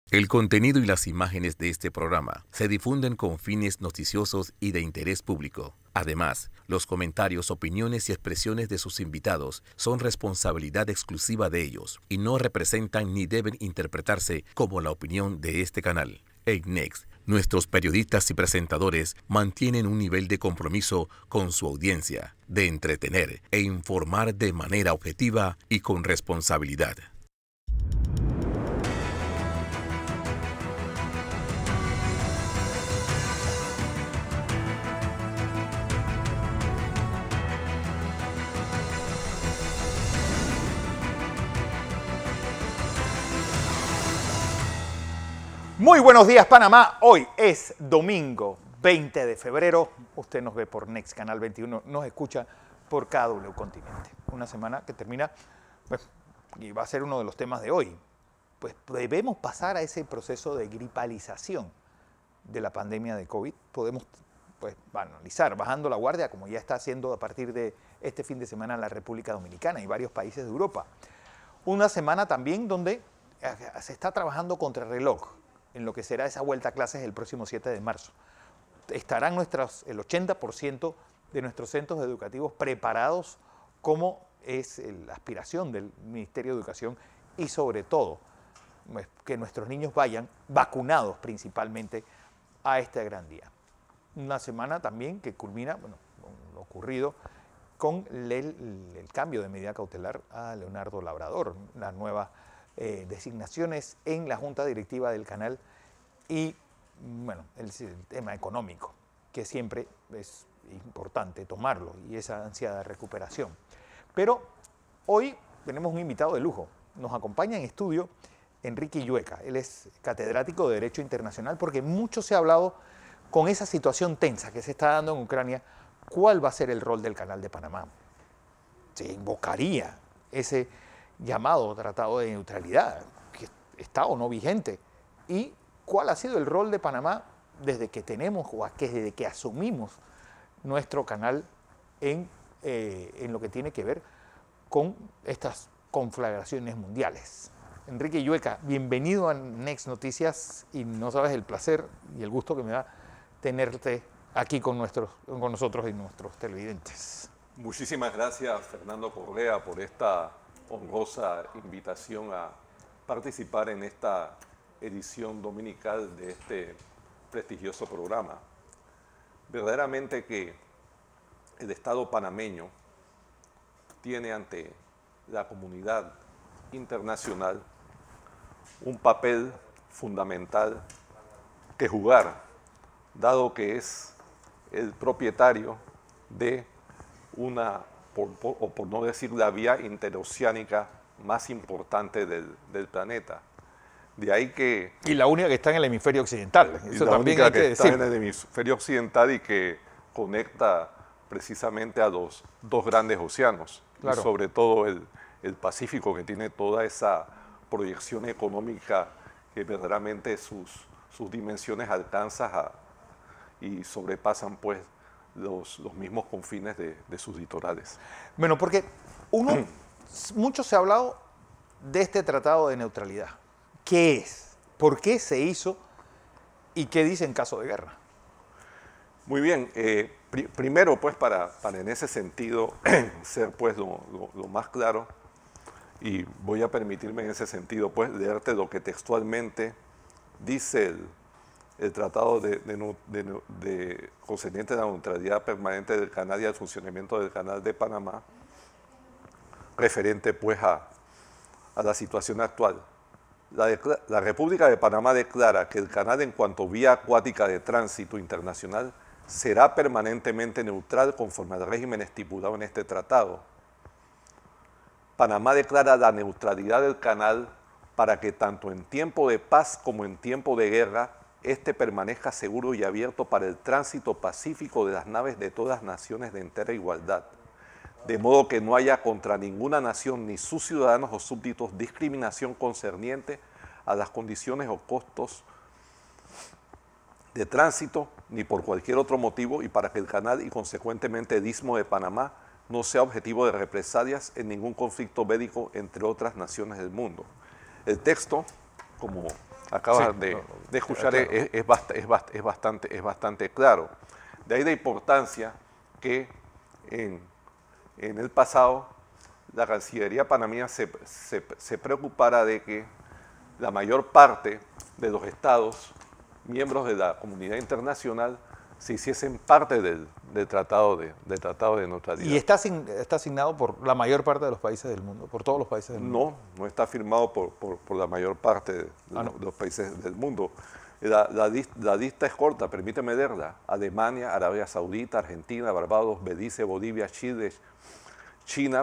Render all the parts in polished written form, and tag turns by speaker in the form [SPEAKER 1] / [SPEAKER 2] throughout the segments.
[SPEAKER 1] El contenido y las imágenes de este programa se difunden con fines noticiosos y de interés público. Además, los comentarios, opiniones y expresiones de sus invitados son responsabilidad exclusiva de ellos y no representan ni deben interpretarse como la opinión de este canal. En Next, nuestros periodistas y presentadores mantienen un nivel de compromiso con su audiencia, de entretener e informar de manera objetiva y con responsabilidad.
[SPEAKER 2] Muy buenos días, Panamá. Hoy es domingo 20 de febrero. Usted nos ve por Next Canal 21, nos escucha por KW Continente. Una semana que termina, pues, y va a ser uno de los temas de hoy. Pues debemos pasar a ese proceso de gripalización de la pandemia de COVID. Podemos pues, analizar, bajando la guardia, como ya está haciendo a partir de este fin de semana la República Dominicana y varios países de Europa. Una semana también donde se está trabajando contra el reloj en lo que será esa vuelta a clases el próximo 7 de marzo. Estarán el 80% de nuestros centros educativos preparados como es la aspiración del Ministerio de Educación y sobre todo que nuestros niños vayan vacunados principalmente a este gran día. Una semana también que culmina, bueno, con lo ocurrido con el cambio de medida cautelar a Leonardo Labrador, las nuevas designaciones en la Junta Directiva del canal y bueno, el tema económico, que siempre es importante tomarlo y esa ansiedad de recuperación. Pero hoy tenemos un invitado de lujo. Nos acompaña en estudio Enrique Illueca. Él es catedrático de Derecho Internacional porque mucho se ha hablado con esa situación tensa que se está dando en Ucrania. ¿Cuál va a ser el rol del Canal de Panamá? ¿Se invocaría ese llamado tratado de neutralidad, que está o no vigente? ¿Y cuál ha sido el rol de Panamá desde que tenemos o desde que asumimos nuestro canal en lo que tiene que ver con estas conflagraciones mundiales? Enrique Illueca, bienvenido a Next Noticias y no sabes el placer y el gusto que me da tenerte aquí con nosotros y nuestros televidentes.
[SPEAKER 3] Muchísimas gracias, Fernando Correa, por esta honrosa invitación a participar en esta edición dominical de este prestigioso programa. Verdaderamente que el Estado panameño tiene ante la comunidad internacional un papel fundamental que jugar, dado que es el propietario de una, por no decir la vía interoceánica más importante del planeta. De ahí que...
[SPEAKER 2] Y la única que está en el hemisferio occidental.
[SPEAKER 3] Eso también hay que decir. Está en el hemisferio occidental y que conecta precisamente a los dos grandes océanos. Claro. Y sobre todo el Pacífico, que tiene toda esa proyección económica que verdaderamente sus dimensiones alcanzan y sobrepasan pues los mismos confines de sus litorales.
[SPEAKER 2] Bueno, porque mucho se ha hablado de este tratado de neutralidad. ¿Qué es? ¿Por qué se hizo? ¿Y qué dice en caso de guerra?
[SPEAKER 3] Muy bien. Primero, pues, para en ese sentido ser pues lo más claro, y voy a permitirme en ese sentido pues leerte lo que textualmente dice el Tratado concerniente a la neutralidad permanente del canal y al funcionamiento del Canal de Panamá, referente pues a la situación actual. La República de Panamá declara que el canal en cuanto vía acuática de tránsito internacional será permanentemente neutral conforme al régimen estipulado en este tratado. Panamá declara la neutralidad del canal para que tanto en tiempo de paz como en tiempo de guerra este permanezca seguro y abierto para el tránsito pacífico de las naves de todas naciones de entera igualdad, de modo que no haya contra ninguna nación ni sus ciudadanos o súbditos discriminación concerniente a las condiciones o costos de tránsito ni por cualquier otro motivo, y para que el canal y consecuentemente el Istmo de Panamá no sea objetivo de represalias en ningún conflicto bélico entre otras naciones del mundo. El texto, como acabas de escuchar
[SPEAKER 2] claro.
[SPEAKER 3] es bastante claro. De ahí la importancia que en el pasado la Cancillería panameña se preocupara de que la mayor parte de los estados, miembros de la comunidad internacional, se hiciesen parte del tratado de neutralidad.
[SPEAKER 2] ¿Y está asignado por la mayor parte de los países del mundo, por todos los países del mundo?
[SPEAKER 3] No está firmado por la mayor parte de los países del mundo. La lista es corta, permíteme leerla. Alemania, Arabia Saudita, Argentina, Barbados, Belice, Bolivia, Chile, China,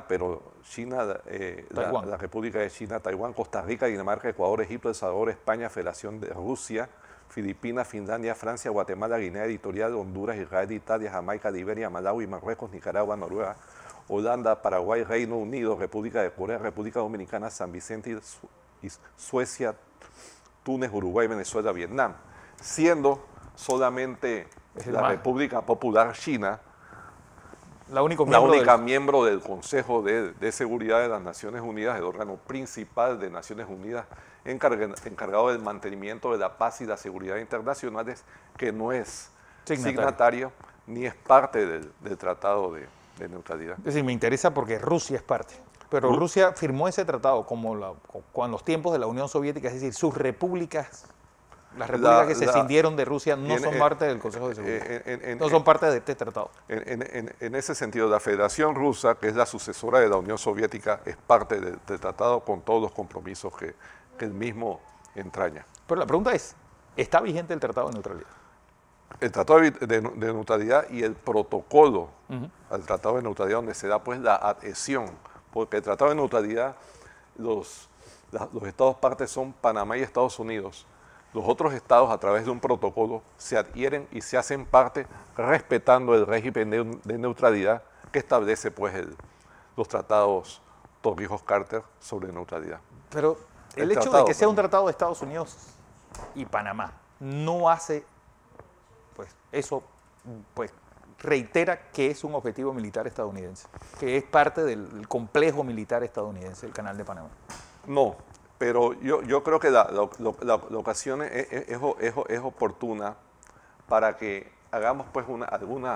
[SPEAKER 3] la República de China, Taiwán, Costa Rica, Dinamarca, Ecuador, Egipto, El Salvador, España, Federación de Rusia, Filipinas, Finlandia, Francia, Guatemala, Guinea Ecuatorial, Honduras, Israel, Italia, Jamaica, Liberia, Malawi, Marruecos, Nicaragua, Noruega, Holanda, Paraguay, Reino Unido, República de Corea, República Dominicana, San Vicente y Suecia, Túnez, Uruguay, Venezuela, Vietnam, siendo solamente la República Popular China
[SPEAKER 2] la única
[SPEAKER 3] miembro del Consejo de Seguridad de las Naciones Unidas, el órgano principal de Naciones Unidas encargado del mantenimiento de la paz y la seguridad internacionales, que no es signatario ni es parte del Tratado de Neutralidad.
[SPEAKER 2] Es decir, me interesa porque Rusia es parte. Pero Rusia firmó ese tratado con los tiempos de la Unión Soviética, es decir, sus repúblicas, las repúblicas que se escindieron de Rusia no son parte del Consejo de Seguridad, no son parte de este tratado.
[SPEAKER 3] En ese sentido, la Federación Rusa, que es la sucesora de la Unión Soviética, es parte del tratado con todos los compromisos que el mismo entraña.
[SPEAKER 2] Pero la pregunta es, ¿está vigente el Tratado de Neutralidad?
[SPEAKER 3] El Tratado de Neutralidad y el protocolo al Tratado de Neutralidad, donde se da pues la adhesión, porque el Tratado de Neutralidad, los estados partes son Panamá y Estados Unidos. Los otros estados, a través de un protocolo, se adhieren y se hacen parte respetando el régimen de neutralidad que establece pues los tratados Torrijos-Carter sobre neutralidad.
[SPEAKER 2] Pero el hecho de que sea un tratado de Estados Unidos y Panamá no hace, pues eso pues reitera que es un objetivo militar estadounidense, que es parte del complejo militar estadounidense, el Canal de Panamá.
[SPEAKER 3] No, pero yo creo que la ocasión es oportuna para que hagamos pues una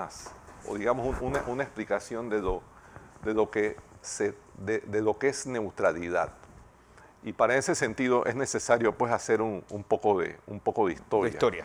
[SPEAKER 3] explicación de lo que es neutralidad. Y para ese sentido es necesario pues hacer un poco de historia.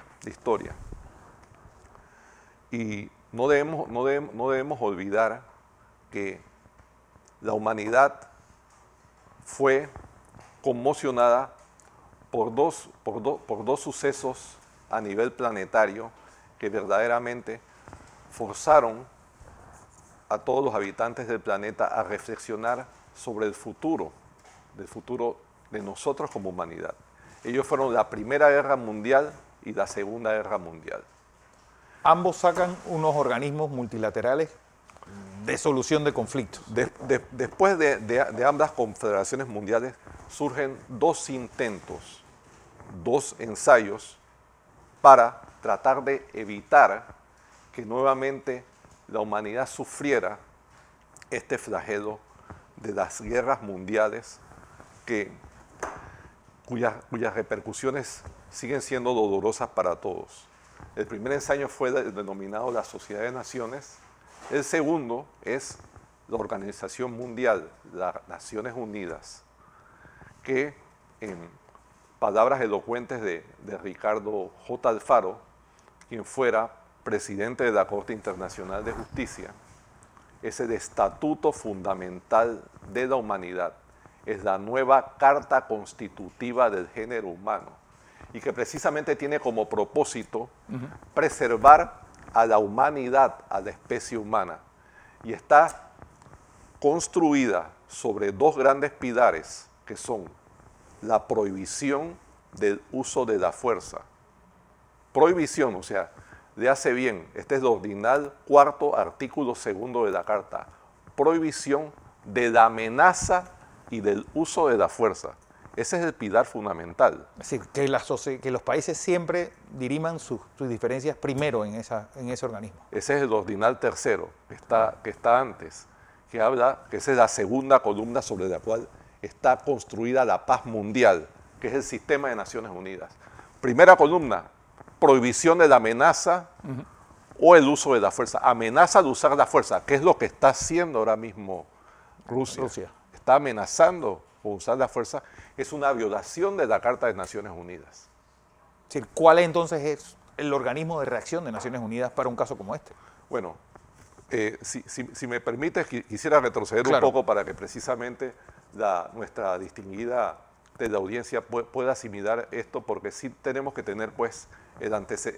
[SPEAKER 3] Y no debemos olvidar que la humanidad fue conmocionada por dos sucesos a nivel planetario que verdaderamente forzaron a todos los habitantes del planeta a reflexionar sobre el futuro de nosotros como humanidad. Ellos fueron la Primera Guerra Mundial y la Segunda Guerra Mundial.
[SPEAKER 2] Ambos sacan unos organismos multilaterales de solución de conflictos.
[SPEAKER 3] Después de ambas confederaciones mundiales surgen dos intentos, dos ensayos para tratar de evitar que nuevamente la humanidad sufriera este flagelo de las guerras mundiales cuyas repercusiones siguen siendo dolorosas para todos. El primer ensayo fue denominado la Sociedad de Naciones. El segundo es la Organización Mundial, las Naciones Unidas, que en palabras elocuentes de Ricardo J. Alfaro, quien fuera presidente de la Corte Internacional de Justicia, es el estatuto fundamental de la humanidad, es la nueva Carta Constitutiva del Género Humano, y que precisamente tiene como propósito preservar a la humanidad, a la especie humana, y está construida sobre dos grandes pilares que son la prohibición del uso de la fuerza. Prohibición, o sea, le hace bien, este es el ordinal cuarto artículo segundo de la Carta, prohibición de la amenaza y del uso de la fuerza. Ese es el pilar fundamental.
[SPEAKER 2] Es decir, que los países siempre diriman sus diferencias primero en ese organismo.
[SPEAKER 3] Ese es el ordinal tercero, que está antes, que esa es la segunda columna sobre la cual está construida la paz mundial, que es el sistema de Naciones Unidas. Primera columna, prohibición de la amenaza o el uso de la fuerza. Amenaza de usar la fuerza, que es lo que está haciendo ahora mismo Rusia. Está amenazando con usar la fuerza. Es una violación de la Carta de Naciones Unidas.
[SPEAKER 2] Es decir, ¿cuál entonces es el organismo de reacción de Naciones Unidas para un caso como este?
[SPEAKER 3] Bueno, si me permites, quisiera retroceder un poco para que precisamente nuestra distinguida de la audiencia pueda asimilar esto, porque sí tenemos que tener pues el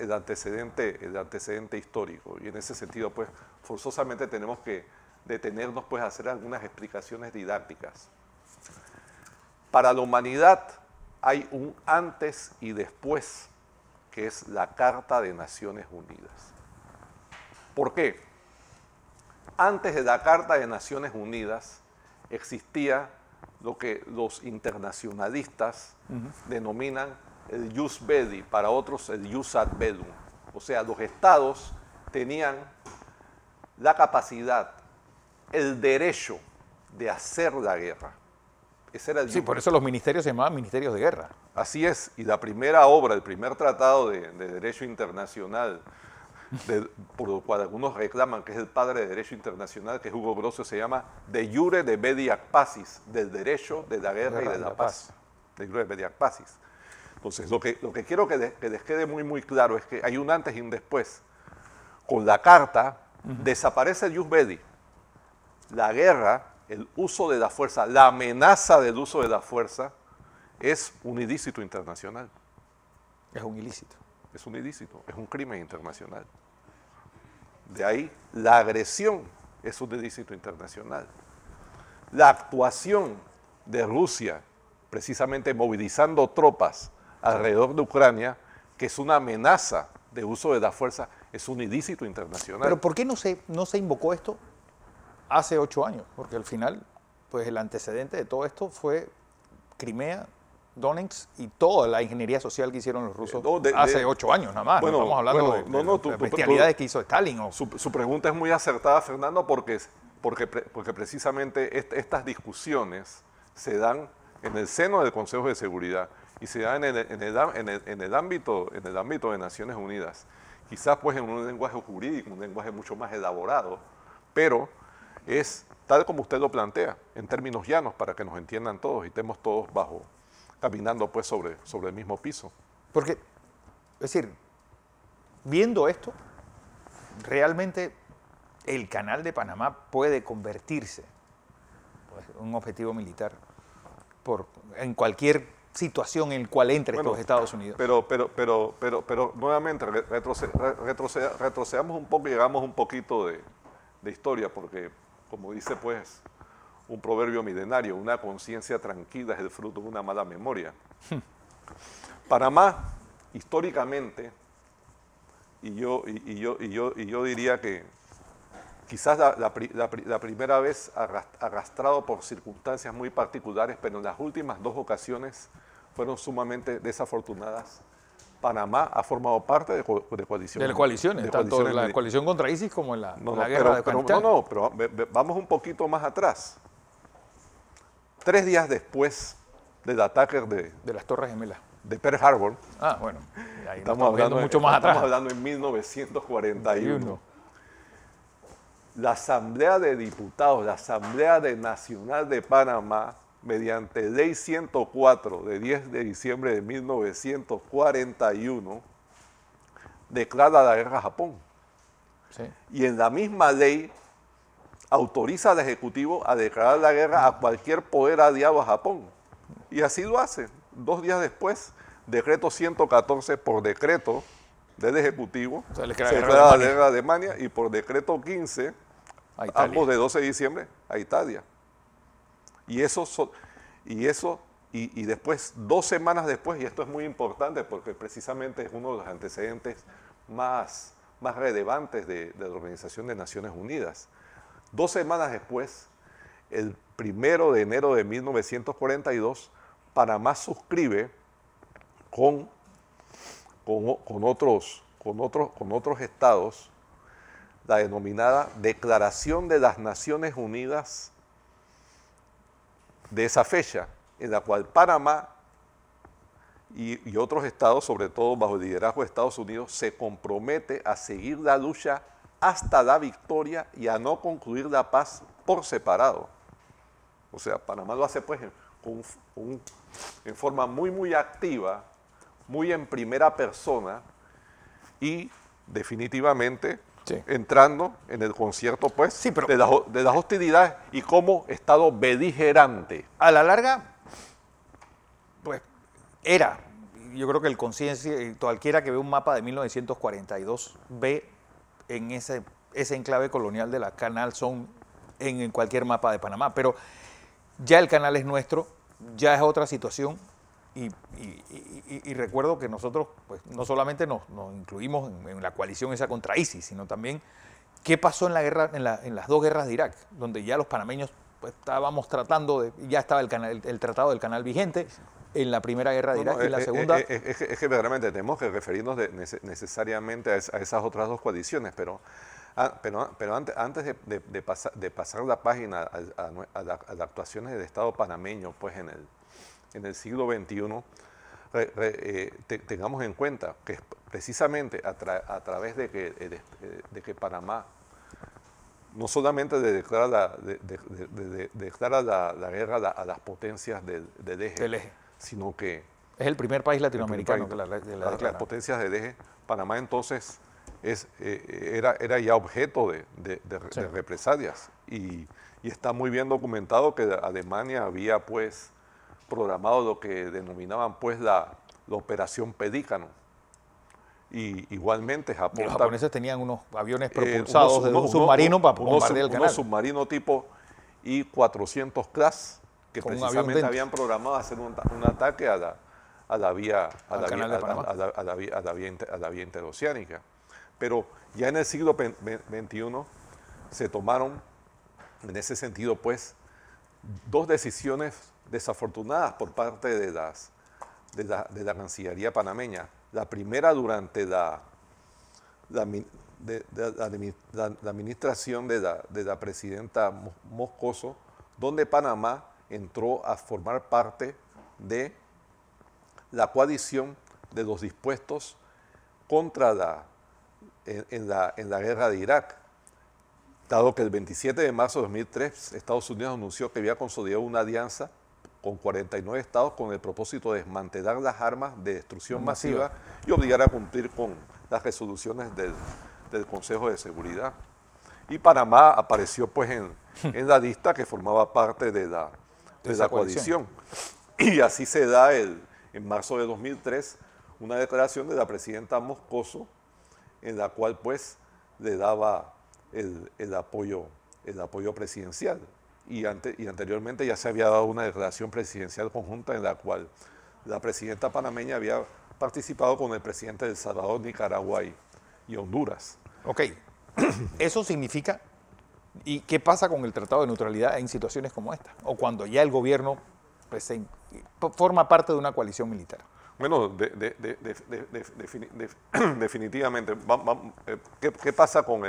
[SPEAKER 3] antecedente histórico, y en ese sentido pues forzosamente tenemos que detenernos pues a hacer algunas explicaciones didácticas. Para la humanidad hay un antes y después, que es la Carta de Naciones Unidas. ¿Por qué? Antes de la Carta de Naciones Unidas existía lo que los internacionalistas denominan el jus belli, para otros el jus ad bellum. O sea, los estados tenían la capacidad, el derecho de hacer la guerra. Ese era el
[SPEAKER 2] por eso los ministerios se llamaban ministerios de guerra.
[SPEAKER 3] Así es, y la primera obra, el primer tratado de derecho internacional, por lo cual algunos reclaman que es el padre de derecho internacional, que es Hugo Grocio, se llama De Jure de Belli ac Pacis, del derecho de la guerra y de la paz. De Jure de Belli ac Pacis. Entonces, lo que quiero que les quede muy claro es que hay un antes y un después. Con la Carta desaparece el jus belli. La guerra, el uso de la fuerza, la amenaza del uso de la fuerza es un ilícito internacional.
[SPEAKER 2] Es un ilícito.
[SPEAKER 3] Es un ilícito, es un crimen internacional. De ahí, la agresión es un ilícito internacional. La actuación de Rusia, precisamente movilizando tropas alrededor de Ucrania, que es una amenaza de uso de la fuerza, es un ilícito internacional.
[SPEAKER 2] Pero ¿por qué no se invocó esto hace 8 años? Porque al final, pues el antecedente de todo esto fue Crimea, Donetsk y toda la ingeniería social que hicieron los rusos hace 8 años nada más.
[SPEAKER 3] Bueno,
[SPEAKER 2] no estamos hablando de bestialidades que hizo Stalin.
[SPEAKER 3] Su pregunta es muy acertada, Fernando, porque precisamente estas discusiones se dan en el seno del Consejo de Seguridad y se dan en el ámbito de Naciones Unidas. Quizás pues en un lenguaje jurídico, un lenguaje mucho más elaborado, pero es tal como usted lo plantea, en términos llanos, para que nos entiendan todos y estemos todos caminando pues sobre el mismo piso.
[SPEAKER 2] Porque, es decir, viendo esto, realmente el Canal de Panamá puede convertirse en un objetivo militar en cualquier situación en la cual entre los Estados Unidos.
[SPEAKER 3] Pero nuevamente retrocedamos un poco y llegamos un poquito de historia, porque como dice pues un proverbio milenario, una conciencia tranquila es el fruto de una mala memoria. Panamá, históricamente, y yo diría que quizás la primera vez arrastrado por circunstancias muy particulares, pero en las últimas 2 ocasiones fueron sumamente desafortunadas. Panamá ha formado parte de coaliciones.
[SPEAKER 2] De coaliciones, tanto en la coalición contra ISIS como en la guerra de Afganistán.
[SPEAKER 3] Pero vamos un poquito más atrás. 3 días después del ataque
[SPEAKER 2] de las Torres Gemelas,
[SPEAKER 3] de Pearl Harbor,
[SPEAKER 2] bueno, ahí
[SPEAKER 3] estamos hablando
[SPEAKER 2] mucho más atrás.
[SPEAKER 3] Estamos hablando en 1941. La Asamblea de Diputados, la Asamblea Nacional de Panamá, mediante Ley 104 de 10 de diciembre de 1941, declara la guerra a Japón.
[SPEAKER 2] Sí.
[SPEAKER 3] Y en la misma ley autoriza al Ejecutivo a declarar la guerra a cualquier poder aliado a Japón. Y así lo hace. 2 días después, decreto 114, por decreto del Ejecutivo, se declara la guerra a Alemania, y por decreto 15, ambos de 12 de diciembre, a Italia. Y después, 2 semanas después, y esto es muy importante porque precisamente es uno de los antecedentes más relevantes de la Organización de Naciones Unidas. 2 semanas después, el 1 de enero de 1942, Panamá suscribe con otros estados la denominada Declaración de las Naciones Unidas de esa fecha, en la cual Panamá y otros estados, sobre todo bajo el liderazgo de Estados Unidos, se compromete a seguir la lucha hasta la victoria y a no concluir la paz por separado. O sea, Panamá lo hace pues en forma muy activa, muy en primera persona y definitivamente entrando en el concierto pues de las hostilidades y como Estado beligerante.
[SPEAKER 2] A la larga, pues yo creo que el conciencia, cualquiera que ve un mapa de 1942 ve en ese enclave colonial de la Canal Zone en cualquier mapa de Panamá, pero ya el canal es nuestro, ya es otra situación y recuerdo que nosotros pues no solamente nos incluimos en la coalición esa contra ISIS, sino también qué pasó en la guerra, en las dos guerras de Irak, donde ya los panameños pues, estábamos tratando ya estaba el tratado del canal vigente en la primera guerra de Irak y en la segunda.
[SPEAKER 3] Es que verdaderamente tenemos que referirnos necesariamente a esas otras dos coaliciones, pero antes de pasar la página a las actuaciones del Estado panameño pues en el siglo XXI, tengamos en cuenta que precisamente a través de que Panamá no solamente declara la guerra a las potencias del eje, sino que
[SPEAKER 2] es el primer país latinoamericano que la declara.
[SPEAKER 3] Las potencias del eje, Panamá entonces era ya objeto de represalias y está muy bien documentado que Alemania había pues programado lo que denominaban pues la Operación Pelícano. Y igualmente Japón...
[SPEAKER 2] Los japoneses tenían unos aviones propulsados de un submarino para bombardear el canal.
[SPEAKER 3] Unos submarinos tipo I-400 class que precisamente habían programado hacer un ataque a la vía interoceánica. Pero ya en el siglo XXI se tomaron, en ese sentido, pues, dos decisiones desafortunadas por parte de la Cancillería panameña. La primera durante la administración de la presidenta Moscoso, donde Panamá entró a formar parte de la coalición de los dispuestos contra en la guerra de Irak, dado que el 27 de marzo de 2003 Estados Unidos anunció que había consolidado una alianza con 49 estados con el propósito de desmantelar las armas de destrucción masiva y obligar a cumplir con las resoluciones del Consejo de Seguridad. Y Panamá apareció pues en la lista que formaba parte de la coalición. Y así se da en marzo de 2003 una declaración de la presidenta Moscoso en la cual pues le daba el apoyo presidencial. Y anteriormente ya se había dado una declaración presidencial conjunta en la cual la presidenta panameña había participado con el presidente de El Salvador, Nicaragua y Honduras.
[SPEAKER 2] Ok, eso significa, ¿y qué pasa con el Tratado de Neutralidad en situaciones como esta? O cuando ya el gobierno pues, forma parte de una coalición militar.
[SPEAKER 3] Bueno, definitivamente. ¿Qué pasa con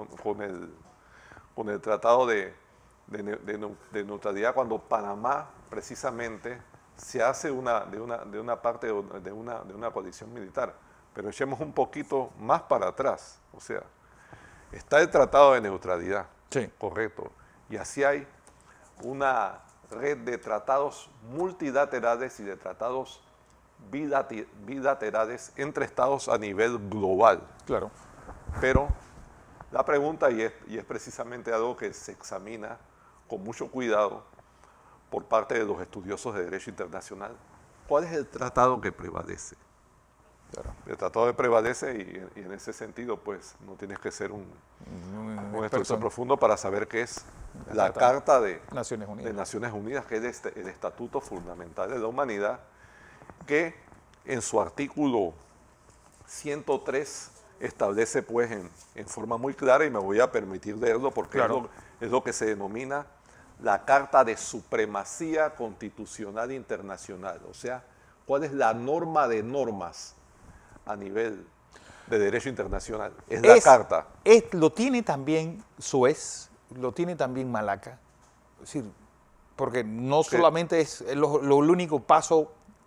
[SPEAKER 3] el Tratado de Neutralidad cuando Panamá precisamente se hace de una parte de una coalición militar? Pero echemos un poquito más para atrás. O sea, está el Tratado de Neutralidad,
[SPEAKER 2] sí,
[SPEAKER 3] correcto, y así hay una red de tratados multilaterales y de tratados bilaterales entre estados a nivel global.
[SPEAKER 2] Claro.
[SPEAKER 3] Pero la pregunta, y es precisamente algo que se examina con mucho cuidado por parte de los estudiosos de derecho internacional, ¿cuál es el tratado que prevalece? Claro. El tratado que prevalece y en ese sentido pues no tienes que ser un estudioso profundo para saber qué es la Carta de Naciones Unidas, que es el Estatuto Fundamental de la Humanidad, que en su artículo 103 establece pues en forma muy clara, y me voy a permitir leerlo porque claro, es lo que se denomina la Carta de Supremacía Constitucional Internacional. O sea, ¿cuál es la norma de normas a nivel de derecho internacional? Es la Carta.
[SPEAKER 2] Lo tiene también Suez, lo tiene también Malaca. Es decir, porque no solamente es el único paso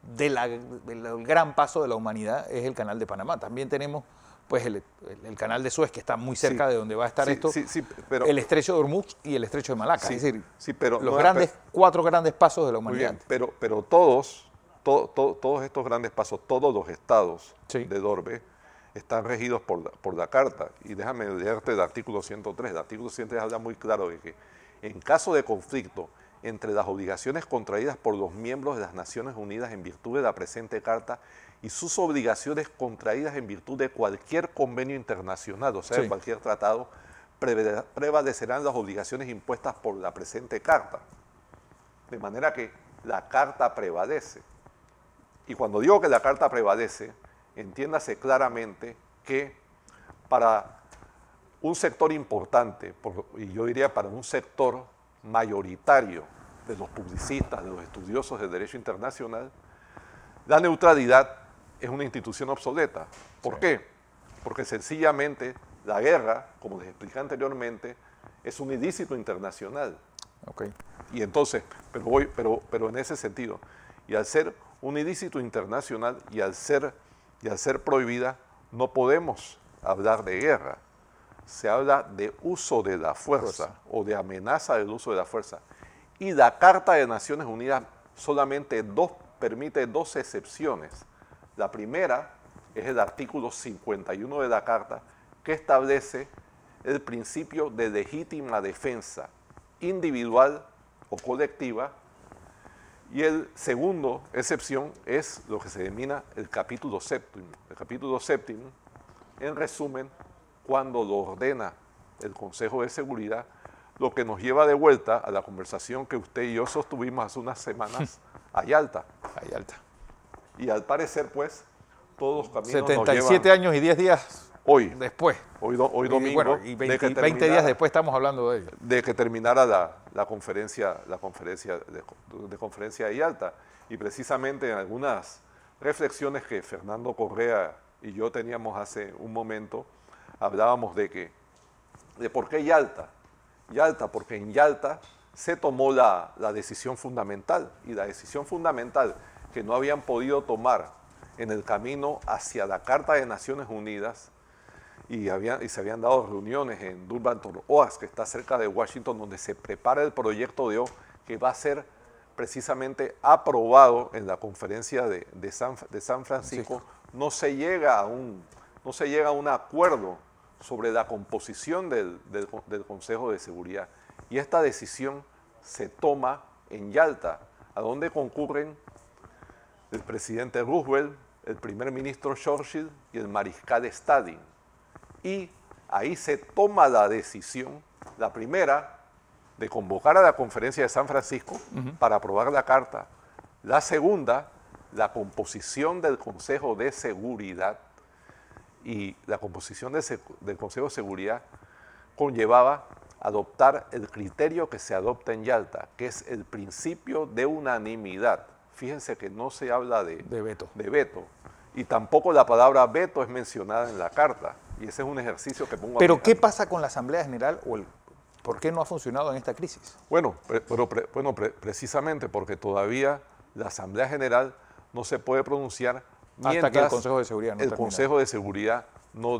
[SPEAKER 2] del gran paso de la humanidad es el Canal de Panamá. También tenemos pues el Canal de Suez, que está muy cerca de donde va a estar pero el Estrecho de Hormuz y el Estrecho de Malaca. Es decir,
[SPEAKER 3] pero,
[SPEAKER 2] cuatro grandes pasos de la humanidad.
[SPEAKER 3] Bien, pero todos estos grandes pasos, todos los estados de Dorbe están regidos por la Carta. Y déjame leerte el artículo 103. El artículo 103 habla muy claro de que en caso de conflicto entre las obligaciones contraídas por los miembros de las Naciones Unidas en virtud de la presente Carta y sus obligaciones contraídas en virtud de cualquier convenio internacional, o sea, de cualquier tratado, prevalecerán las obligaciones impuestas por la presente Carta. De manera que la Carta prevalece. Y cuando digo que la Carta prevalece, entiéndase claramente que para un sector importante, y yo diría para un sector mayoritario de los publicistas, de los estudiosos del derecho internacional, la neutralidad es una institución obsoleta. ¿Por qué? Porque sencillamente la guerra, como les expliqué anteriormente, es un ilícito internacional. Y entonces, pero en ese sentido, y al ser un ilícito internacional y al ser prohibida, no podemos hablar de guerra. Se habla de uso de la fuerza o de amenaza del uso de la fuerza. Y la Carta de Naciones Unidas solamente permite dos excepciones. La primera es el artículo 51 de la Carta, que establece el principio de legítima defensa individual o colectiva. Y el segundo excepción es lo que se denomina el capítulo séptimo. El capítulo séptimo, en resumen, cuando lo ordena el Consejo de Seguridad, lo que nos lleva de vuelta a la conversación que usted y yo sostuvimos hace unas semanas a Yalta. Y al parecer, pues, todos los caminos
[SPEAKER 2] 77 años y 10 días después.
[SPEAKER 3] Hoy domingo.
[SPEAKER 2] Y 20 días después estamos hablando de ello.
[SPEAKER 3] De que terminara la conferencia de Yalta. Y precisamente en algunas reflexiones que Fernando Correa y yo teníamos hace un momento, hablábamos de por qué Yalta. Yalta, porque en Yalta se tomó la decisión fundamental, y la decisión fundamental que no habían podido tomar en el camino hacia la Carta de Naciones Unidas, y se habían dado reuniones en Durban-Tor Oaks, que está cerca de Washington, donde se prepara el proyecto de que va a ser precisamente aprobado en la conferencia de San Francisco. No se llega a un acuerdo sobre la composición del Consejo de Seguridad. Y esta decisión se toma en Yalta, a donde concurren el presidente Roosevelt, el primer ministro Churchill y el mariscal Stalin. Y ahí se toma la decisión, la primera, de convocar a la conferencia de San Francisco para aprobar la Carta. La segunda, la composición del Consejo de Seguridad. Y la composición del Consejo de Seguridad conllevaba adoptar el criterio que se adopta en Yalta, que es el principio de unanimidad. Fíjense que no se habla de veto, y tampoco la palabra veto es mencionada en la Carta, y ese es un ejercicio que pongo
[SPEAKER 2] ¿Pero qué pasa con la Asamblea General o por qué no ha funcionado en esta crisis?
[SPEAKER 3] Bueno, precisamente porque todavía la Asamblea General no se puede pronunciar
[SPEAKER 2] hasta que el Consejo de Seguridad
[SPEAKER 3] Consejo de Seguridad no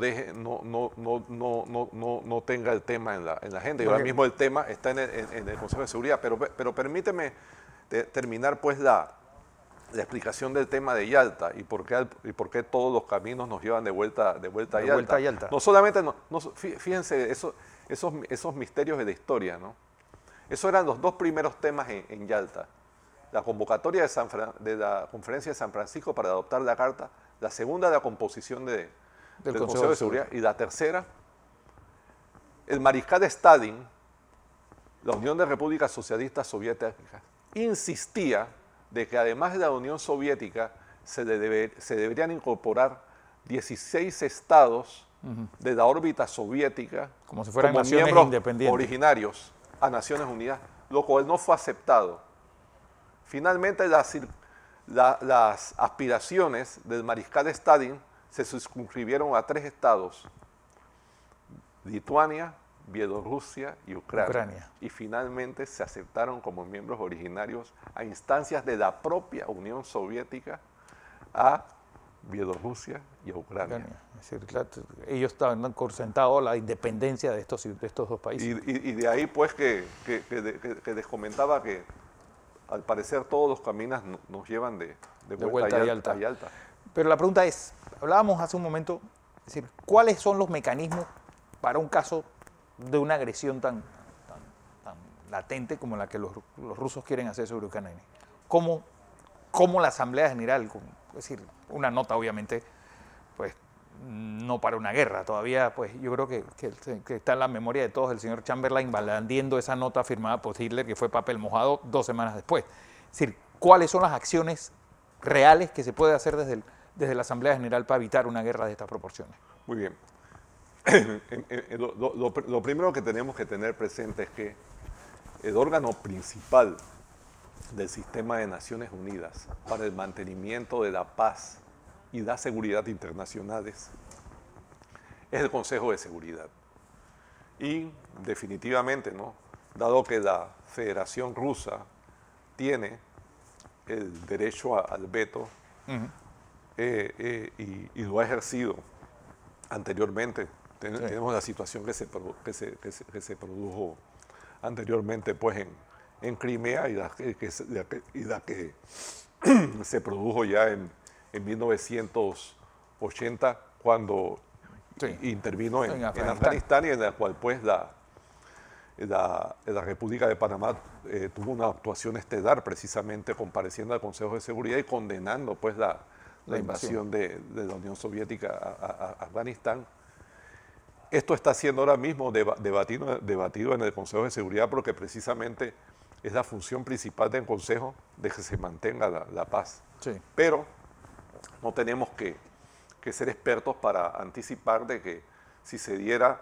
[SPEAKER 3] tenga el tema en la agenda. Y ahora mismo el tema está en el Consejo de Seguridad. Pero permíteme terminar pues la explicación del tema de Yalta y por qué todos los caminos nos llevan de vuelta a Yalta. No solamente, fíjense esos misterios de la historia, ¿no? Esos eran los dos primeros temas en Yalta. La convocatoria de la Conferencia de San Francisco para adoptar la Carta, la segunda, la composición del Consejo de Seguridad, y la tercera, el mariscal Stalin, la Unión de Repúblicas Socialistas Soviéticas, insistía de que además de la Unión Soviética se deberían incorporar 16 estados de la órbita soviética
[SPEAKER 2] como si fueran naciones
[SPEAKER 3] miembros
[SPEAKER 2] independientes
[SPEAKER 3] originarios a Naciones Unidas, lo cual no fue aceptado. Finalmente las aspiraciones del mariscal Stalin se circunscribieron a 3 estados: Lituania, Bielorrusia y Ucrania.
[SPEAKER 2] Ucrania.
[SPEAKER 3] Y finalmente se aceptaron como miembros originarios a instancias de la propia Unión Soviética a Bielorrusia y a Ucrania.
[SPEAKER 2] Es decir, claro, ellos estaban consentados la independencia de estos dos países.
[SPEAKER 3] Y de ahí pues que les comentaba que al parecer todos los caminos nos llevan de vuelta a Yalta.
[SPEAKER 2] Pero la pregunta es, hablábamos hace un momento, es decir, ¿cuáles son los mecanismos para un caso de una agresión tan latente como la que los rusos quieren hacer sobre Ucrania? ¿Cómo la Asamblea General, es decir, una nota obviamente, pues no para una guerra, todavía pues yo creo que está en la memoria de todos el señor Chamberlain blandiendo esa nota firmada por Hitler que fue papel mojado 2 semanas después? Es decir, ¿cuáles son las acciones reales que se puede hacer desde la Asamblea General para evitar una guerra de estas proporciones?
[SPEAKER 3] Muy bien. Lo primero que tenemos que tener presente es que el órgano principal del sistema de Naciones Unidas para el mantenimiento de la paz y la seguridad internacionales es el Consejo de Seguridad. Y definitivamente, ¿no?, dado que la Federación Rusa tiene el derecho al veto y lo ha ejercido anteriormente, tenemos la situación que se produjo anteriormente pues en Crimea y la que se produjo ya en 1980 cuando intervino en Afganistán y en la cual pues la República de Panamá tuvo una actuación estelar precisamente compareciendo al Consejo de Seguridad y condenando pues la invasión de la Unión Soviética a Afganistán. Esto está siendo ahora mismo debatido en el Consejo de Seguridad porque precisamente es la función principal del Consejo de que se mantenga la paz.
[SPEAKER 2] Sí.
[SPEAKER 3] Pero no tenemos que ser expertos para anticipar de que si se diera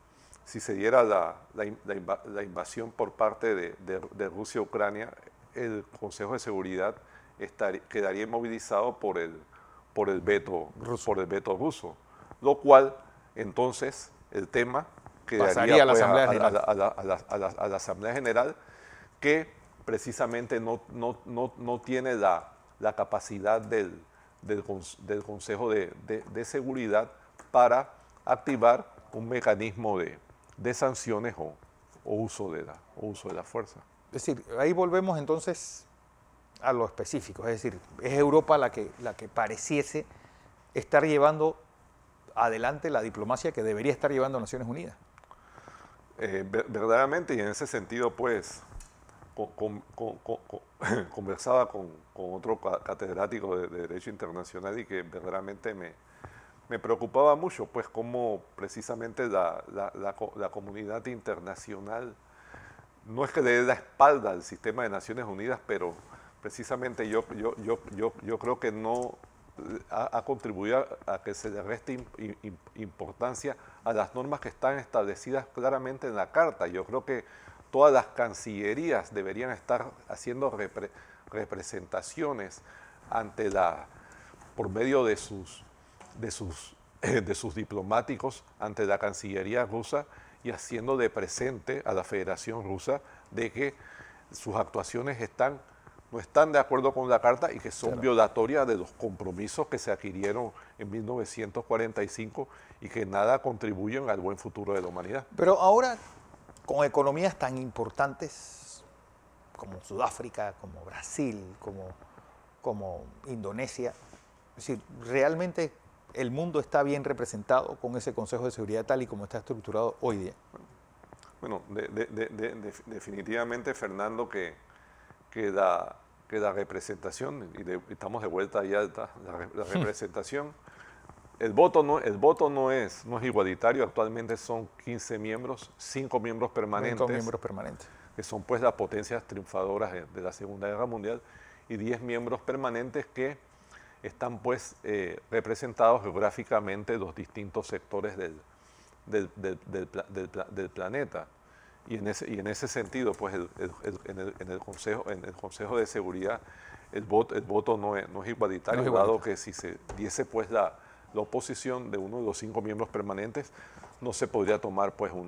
[SPEAKER 3] la invasión por parte de Rusia a Ucrania, el Consejo de Seguridad quedaría inmovilizado por el veto ruso, lo cual entonces el tema quedaría a la Asamblea General, que precisamente no tiene la capacidad del Consejo de Seguridad para activar un mecanismo de sanciones o uso de la fuerza.
[SPEAKER 2] Es decir, ahí volvemos entonces a lo específico, es decir, es Europa la que pareciese estar llevando adelante la diplomacia que debería estar llevando Naciones Unidas.
[SPEAKER 3] Verdaderamente, y en ese sentido, pues, conversaba con otro catedrático de Derecho Internacional y que verdaderamente me preocupaba mucho, pues, cómo precisamente la comunidad internacional no es que le dé la espalda al sistema de Naciones Unidas, pero precisamente yo creo que no ha contribuido a que se le reste importancia a las normas que están establecidas claramente en la Carta. Yo creo que todas las cancillerías deberían estar haciendo representaciones por medio de sus diplomáticos ante la Cancillería rusa y haciendo de presente a la Federación Rusa de que sus actuaciones no están de acuerdo con la Carta y que son violatorias de los compromisos que se adquirieron en 1945 y que nada contribuyen al buen futuro de la humanidad.
[SPEAKER 2] Pero ahora, con economías tan importantes como Sudáfrica, como Brasil, como Indonesia, es decir, realmente el mundo está bien representado con ese Consejo de Seguridad tal y como está estructurado hoy día.
[SPEAKER 3] Bueno, definitivamente, Fernando, que la representación, y estamos de vuelta a Yalta, la representación, el voto no es igualitario, actualmente son 15 miembros, 5 miembros permanentes.
[SPEAKER 2] 5 miembros permanentes.
[SPEAKER 3] Que son pues las potencias triunfadoras de la Segunda Guerra Mundial, y 10 miembros permanentes que están pues representados geográficamente en los distintos sectores del planeta. Y en ese sentido, pues en el Consejo de Seguridad el voto no es igualitario, dado que si se diese pues la oposición de uno de los 5 miembros permanentes, no se podría tomar pues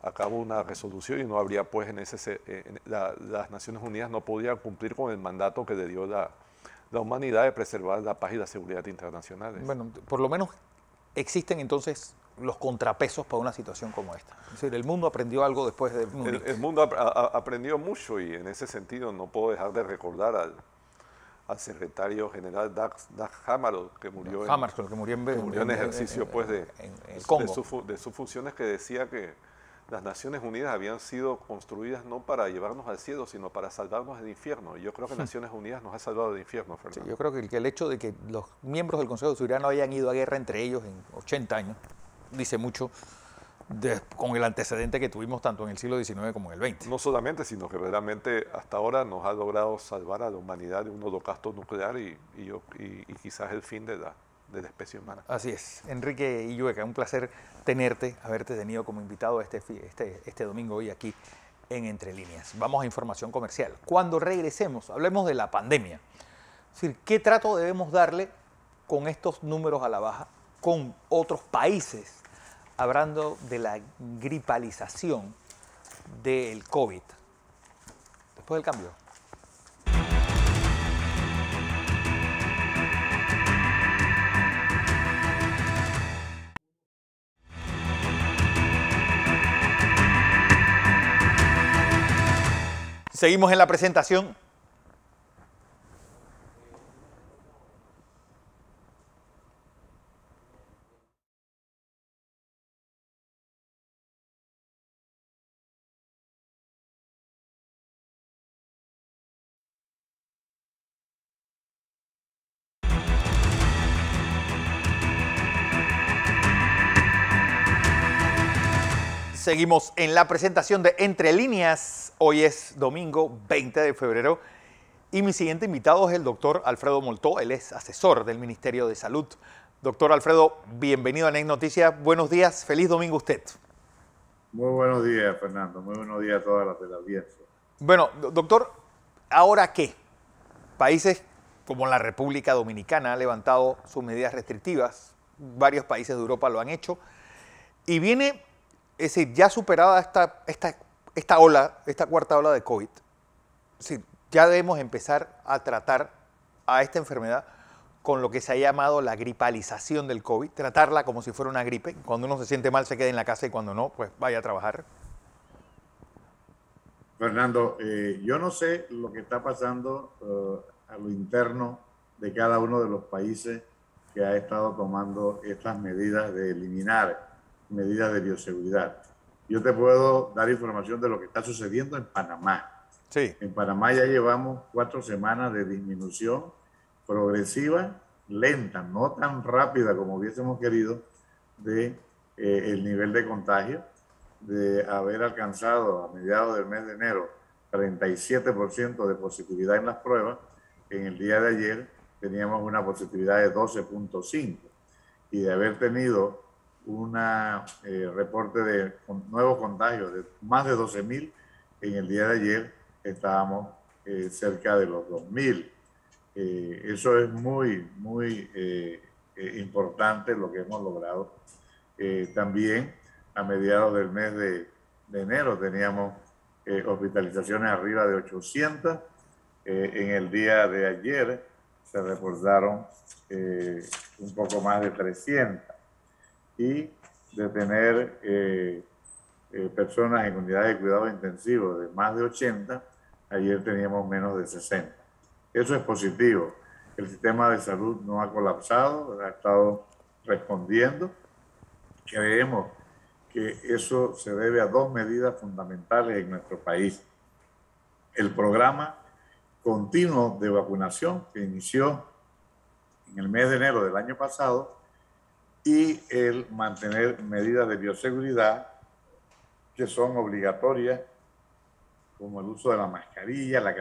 [SPEAKER 3] a cabo una resolución y no habría, pues, las Naciones Unidas no podían cumplir con el mandato que le dio la humanidad de preservar la paz y la seguridad internacionales.
[SPEAKER 2] Bueno, por lo menos existen entonces los contrapesos para una situación como esta. Es decir, el mundo aprendió algo después de Múnich.
[SPEAKER 3] El mundo aprendió mucho y en ese sentido no puedo dejar de recordar al secretario general Dag Hammarskjöld, que murió en ejercicio pues, de sus funciones, que decía que las Naciones Unidas habían sido construidas no para llevarnos al cielo, sino para salvarnos del infierno. Y yo creo que Naciones Unidas nos ha salvado del infierno, Fernando.
[SPEAKER 2] Sí, yo creo que el hecho de que los miembros del Consejo de Seguridad no hayan ido a guerra entre ellos en 80 años dice mucho con el antecedente que tuvimos tanto en el siglo XIX como en el XX.
[SPEAKER 3] No solamente, sino que realmente hasta ahora nos ha logrado salvar a la humanidad de un holocausto nuclear y quizás el fin de la especie humana.
[SPEAKER 2] Así es. Enrique Illueca, un placer haberte tenido como invitado este domingo hoy aquí en Entre Líneas. Vamos a información comercial. Cuando regresemos, hablemos de la pandemia. Es decir, ¿qué trato debemos darle con estos números a la baja con otros países, hablando de la gripalización del COVID? Después del cambio. Seguimos en la presentación. Seguimos en la presentación de Entre Líneas. Hoy es domingo 20 de febrero y mi siguiente invitado es el doctor Alfredo Moltó. Él es asesor del Ministerio de Salud. Doctor Alfredo, bienvenido a NEC Noticias. Buenos días, feliz domingo a usted.
[SPEAKER 4] Muy buenos días, Fernando. Muy buenos días a todas las de la audiencia.
[SPEAKER 2] Bueno, doctor, ¿ahora qué? Países como la República Dominicana han levantado sus medidas restrictivas. Varios países de Europa lo han hecho. Y viene... Es decir, ya superada esta cuarta ola de COVID, es decir, ya debemos empezar a tratar a esta enfermedad con lo que se ha llamado la gripalización del COVID, tratarla como si fuera una gripe. Cuando uno se siente mal se quede en la casa y cuando no, pues vaya a trabajar.
[SPEAKER 4] Fernando, yo no sé lo que está pasando a lo interno de cada uno de los países que ha estado tomando estas medidas de eliminar medidas de bioseguridad. Yo te puedo dar información de lo que está sucediendo en Panamá.
[SPEAKER 2] Sí.
[SPEAKER 4] En Panamá ya llevamos 4 semanas de disminución progresiva, lenta, no tan rápida como hubiésemos querido, de el nivel de contagio, de haber alcanzado a mediados del mes de enero 37% de positividad en las pruebas. En el día de ayer teníamos una positividad de 12.5 y de haber tenido un reporte de nuevos contagios de más de 12.000. En el día de ayer estábamos cerca de los 2.000. Eso es muy importante lo que hemos logrado. También a mediados del mes de enero teníamos hospitalizaciones arriba de 800. En el día de ayer se reportaron un poco más de 300. Y de tener personas en unidades de cuidados intensivos de más de 80, ayer teníamos menos de 60. Eso es positivo. El sistema de salud no ha colapsado, ha estado respondiendo. Creemos que eso se debe a 2 medidas fundamentales en nuestro país. El programa continuo de vacunación que inició en el mes de enero del año pasado, y el mantener medidas de bioseguridad que son obligatorias, como el uso de la mascarilla, la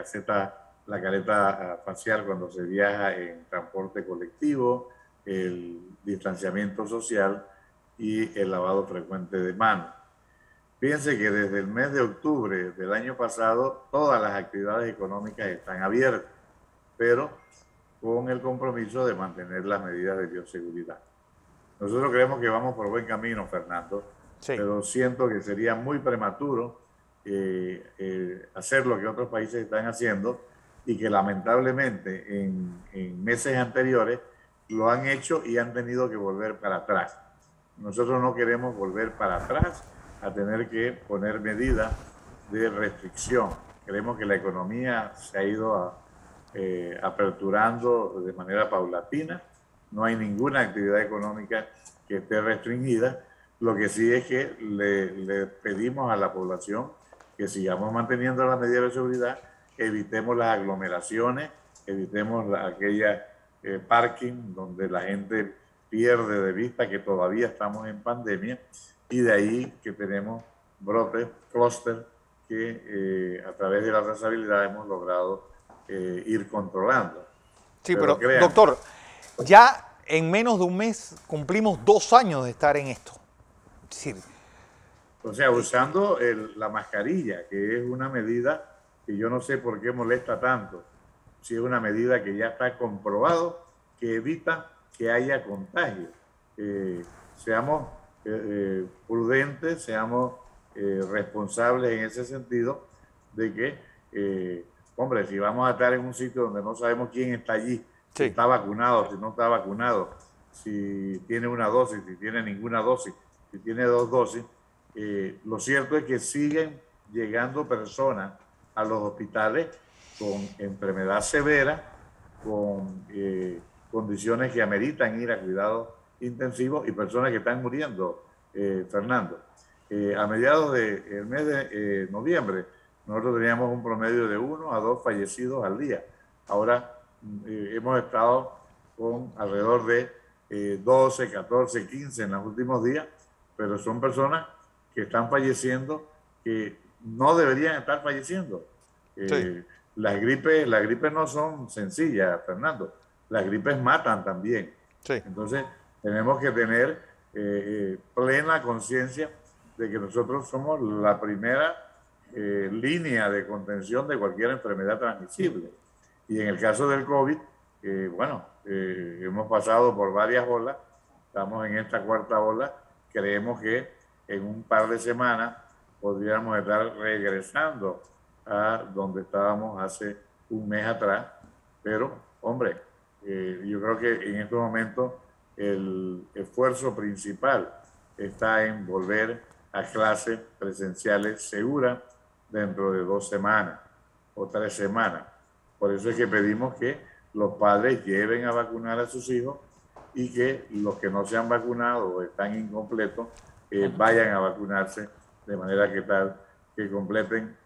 [SPEAKER 4] careta facial cuando se viaja en transporte colectivo, el distanciamiento social y el lavado frecuente de manos. Fíjense que desde el mes de octubre del año pasado todas las actividades económicas están abiertas, pero con el compromiso de mantener las medidas de bioseguridad. Nosotros creemos que vamos por buen camino, Fernando. pero siento que sería muy prematuro hacer lo que otros países están haciendo y que lamentablemente en meses anteriores lo han hecho y han tenido que volver para atrás. Nosotros no queremos volver para atrás a tener que poner medidas de restricción. Creemos que la economía se ha ido aperturando de manera paulatina. No hay ninguna actividad económica que esté restringida. Lo que sí es que le pedimos a la población que sigamos manteniendo las medidas de seguridad, evitemos las aglomeraciones, evitemos aquella parking donde la gente pierde de vista que todavía estamos en pandemia, y de ahí que tenemos brotes, clúster, que a través de la trazabilidad hemos logrado ir controlando.
[SPEAKER 2] Sí, pero doctor, ya en menos de un mes cumplimos 2 años de estar en esto. Sí.
[SPEAKER 4] O sea, usando la mascarilla, que es una medida que yo no sé por qué molesta tanto, si es una medida que ya está comprobado que evita que haya contagio. Seamos prudentes, seamos responsables en ese sentido de que, hombre, si vamos a estar en un sitio donde no sabemos quién está allí, si está vacunado, si no está vacunado, si tiene una dosis, si tiene ninguna dosis, si tiene 2 dosis, lo cierto es que siguen llegando personas a los hospitales con enfermedad severa, con condiciones que ameritan ir a cuidados intensivos y personas que están muriendo, Fernando. A mediados del mes de noviembre, nosotros teníamos un promedio de 1 a 2 fallecidos al día. Ahora hemos estado con alrededor de 12, 14, 15 en los últimos días, pero son personas que están falleciendo que no deberían estar falleciendo. Las gripes no son sencillas, Fernando. Las gripes matan también. Entonces, tenemos que tener plena conciencia de que nosotros somos la primera línea de contención de cualquier enfermedad transmisible. Y en el caso del COVID, hemos pasado por varias olas, estamos en esta 4ª ola, creemos que en un par de semanas podríamos estar regresando a donde estábamos hace un mes atrás, pero, hombre, yo creo que en estos momentos el esfuerzo principal está en volver a clases presenciales seguras dentro de 2 semanas o 3 semanas. Por eso es que pedimos que los padres lleven a vacunar a sus hijos y que los que no se han vacunado o están incompletos vayan a vacunarse de manera que completen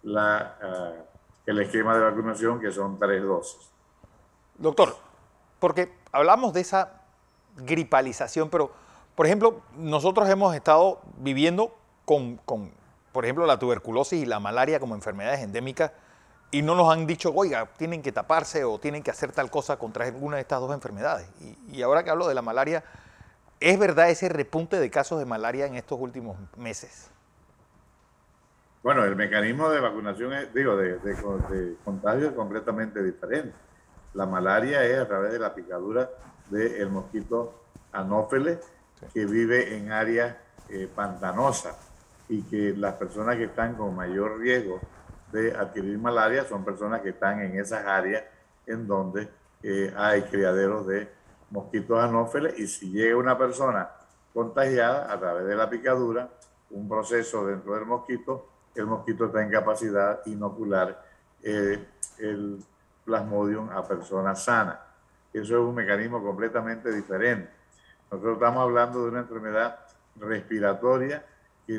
[SPEAKER 4] el esquema de vacunación, que son 3 dosis.
[SPEAKER 2] Doctor, porque hablamos de esa gripalización, pero, por ejemplo, nosotros hemos estado viviendo con, por ejemplo, la tuberculosis y la malaria como enfermedades endémicas y no nos han dicho, oiga, tienen que taparse o tienen que hacer tal cosa contra alguna de estas 2 enfermedades. Y ahora que hablo de la malaria, ¿es verdad ese repunte de casos de malaria en estos últimos meses?
[SPEAKER 4] Bueno, el mecanismo de vacunación, de contagio es completamente diferente. La malaria es a través de la picadura del mosquito anófeles, que vive en áreas pantanosas, y que las personas que están con mayor riesgo de adquirir malaria son personas que están en esas áreas en donde hay criaderos de mosquitos anófeles, y si llega una persona contagiada a través de la picadura, un proceso dentro del mosquito, el mosquito está en capacidad de inocular el Plasmodium a personas sanas. Eso es un mecanismo completamente diferente. Nosotros estamos hablando de una enfermedad respiratoria que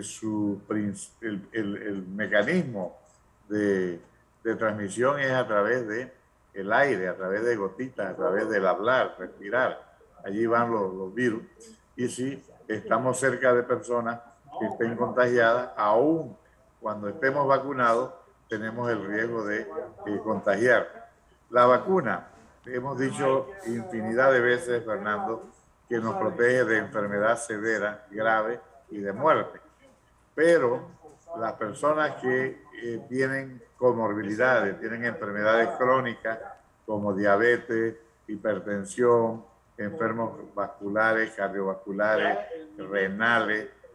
[SPEAKER 4] el mecanismo de transmisión es a través del aire, a través de gotitas, a través del hablar, respirar. Allí van los virus. Y si estamos cerca de personas que estén contagiadas, aún cuando estemos vacunados, tenemos el riesgo de contagiar. La vacuna, hemos dicho infinidad de veces, Fernando, que nos protege de enfermedad severa, grave y de muerte. Pero las personas que tienen comorbilidades, tienen enfermedades crónicas como diabetes, hipertensión, enfermos vasculares, cardiovasculares, renales,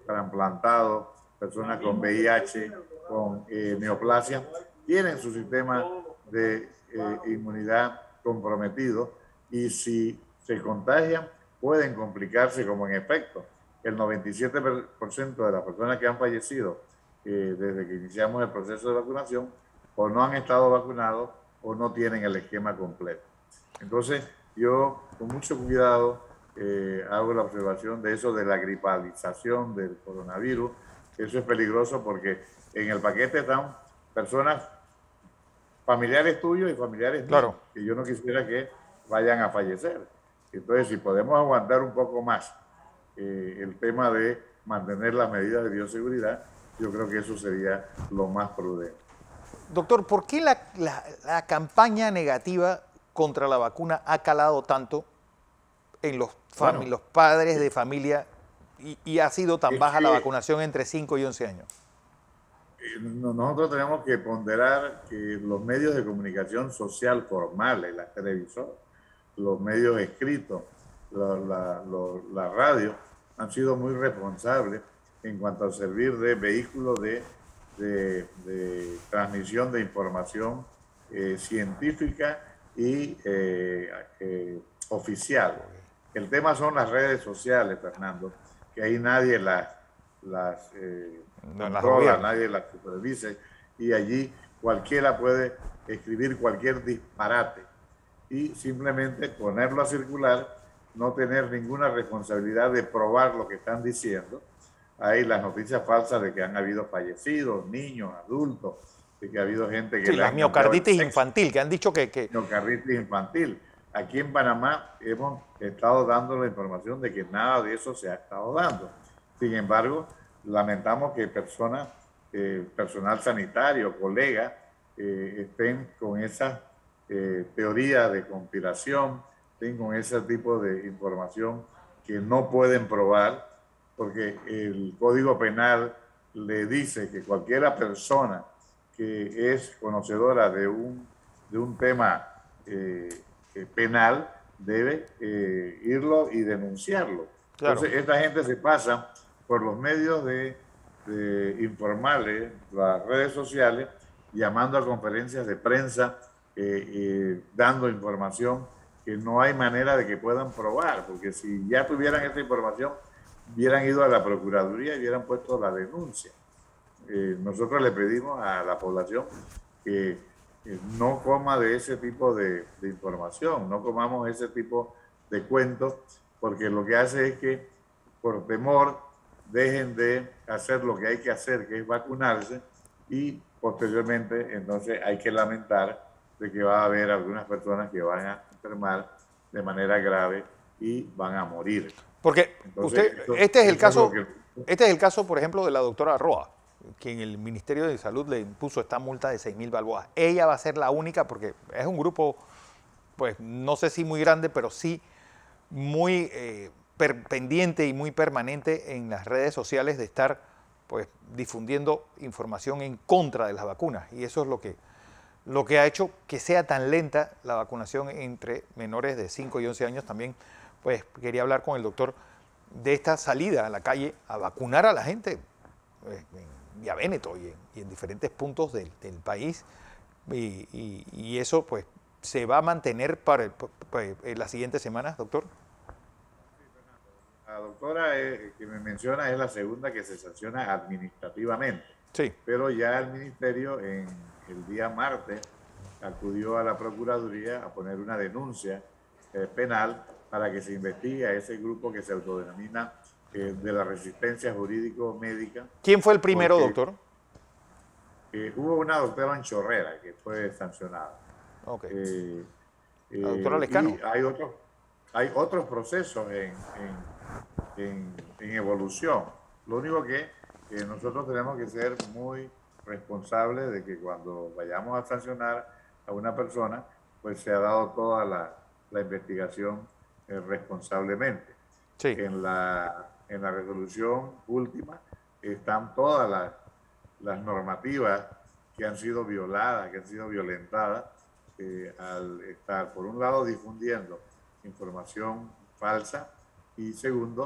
[SPEAKER 4] trasplantados, personas con VIH, con neoplasia, tienen su sistema de inmunidad comprometido y si se contagian pueden complicarse, como en efecto el 97% de las personas que han fallecido desde que iniciamos el proceso de vacunación o no han estado vacunados o no tienen el esquema completo. Entonces yo con mucho cuidado hago la observación de eso de la gripalización del coronavirus. Eso es peligroso porque en el paquete están personas familiares tuyos y familiares míos, que yo no quisiera que vayan a fallecer. Entonces, si podemos aguantar un poco más el tema de mantener las medidas de bioseguridad, yo creo que eso sería lo más prudente.
[SPEAKER 2] Doctor, ¿por qué la campaña negativa contra la vacuna ha calado tanto en los padres de familia y ha sido tan baja la vacunación entre 5 y 11 años?
[SPEAKER 4] Nosotros tenemos que ponderar que los medios de comunicación social formales, las televisoras, los medios escritos, la radio, han sido muy responsables en cuanto a servir de vehículo de transmisión de información científica y oficial. El tema son las redes sociales, Fernando, que ahí nadie las controla, nadie las supervise y allí cualquiera puede escribir cualquier disparate y simplemente ponerlo a circular, no tener ninguna responsabilidad de probar lo que están diciendo. Hay las noticias falsas de que han habido fallecidos, niños, adultos, de que ha habido gente que...
[SPEAKER 2] Sí, la miocarditis infantil, que han dicho que...
[SPEAKER 4] Miocarditis infantil. Aquí en Panamá hemos estado dando la información de que nada de eso se ha estado dando. Sin embargo, lamentamos que personas, personal sanitario, colegas, estén con esa teoría de conspiración, estén con ese tipo de información que no pueden probar, porque el Código Penal le dice que cualquier persona que es conocedora de un tema penal debe irlo y denunciarlo. Claro. Entonces, esta gente se pasa por los medios informales, las redes sociales, llamando a conferencias de prensa, dando información que no hay manera de que puedan probar, porque si ya tuvieran esta información, hubieran ido a la Procuraduría y hubieran puesto la denuncia. Nosotros le pedimos a la población que no coma de ese tipo de información, no comamos ese tipo de cuentos, porque lo que hace es que por temor dejen de hacer lo que hay que hacer, que es vacunarse, y posteriormente entonces hay que lamentar de que va a haber algunas personas que van a enfermar de manera grave y van a morir.
[SPEAKER 2] Porque entonces, este es el caso, por ejemplo, de la doctora Roa, que en el Ministerio de Salud le impuso esta multa de 6.000 balboas. Ella va a ser la única, porque es un grupo, pues no sé si muy grande, pero sí muy pendiente y muy permanente en las redes sociales de estar pues difundiendo información en contra de las vacunas. Y eso es lo que ha hecho que sea tan lenta la vacunación entre menores de 5 y 11 años. También pues quería hablar con el doctor de esta salida a la calle a vacunar a la gente en Vía Véneto y en diferentes puntos del país. Y eso pues se va a mantener para las siguientes semanas, doctor.
[SPEAKER 4] La doctora que me menciona es la segunda que se sanciona administrativamente.
[SPEAKER 2] Sí.
[SPEAKER 4] Pero ya el ministerio en el día martes acudió a la Procuraduría a poner una denuncia penal para que se investigue a ese grupo que se autodenomina de la resistencia jurídico-médica.
[SPEAKER 2] ¿Quién fue el primero, doctor?
[SPEAKER 4] Hubo una doctora en Chorrera que fue sancionada.
[SPEAKER 2] Okay. La doctora Lescano.
[SPEAKER 4] Hay otros procesos en evolución. Lo único que nosotros tenemos que ser muy responsables de que cuando vayamos a sancionar a una persona, pues se ha dado toda la investigación responsablemente.
[SPEAKER 2] Sí.
[SPEAKER 4] En la resolución última están todas las normativas que han sido violadas, que han sido violentadas al estar, por un lado, difundiendo información falsa y segundo,